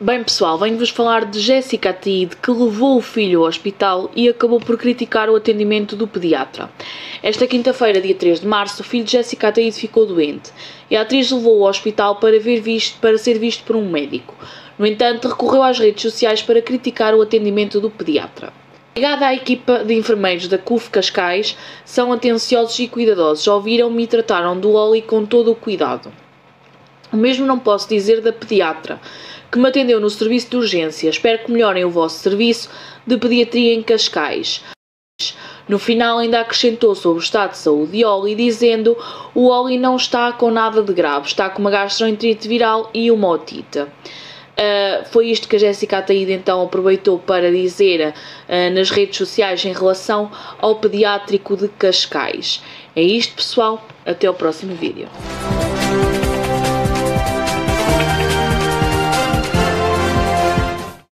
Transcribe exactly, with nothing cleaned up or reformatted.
Bem pessoal, venho-vos falar de Jéssica Ataíde, que levou o filho ao hospital e acabou por criticar o atendimento do pediatra. Esta quinta-feira, dia três de março, o filho de Jéssica Ataíde ficou doente e a atriz levou-o ao hospital para, ver visto, para ser visto por um médico. No entanto, recorreu às redes sociais para criticar o atendimento do pediatra. Ligada à equipa de enfermeiros da C U F Cascais, são atenciosos e cuidadosos, ouviram-me e trataram do Oli com todo o cuidado. O mesmo não posso dizer da pediatra, que me atendeu no serviço de urgência. Espero que melhorem o vosso serviço de pediatria em Cascais. No final ainda acrescentou sobre o estado de saúde de Oli, dizendo: o Oli não está com nada de grave, está com uma gastroenterite viral e uma otite. Uh, foi isto que a Jéssica Ataíde então aproveitou para dizer uh, nas redes sociais em relação ao pediátrico de Cascais. É isto, pessoal, até ao próximo vídeo.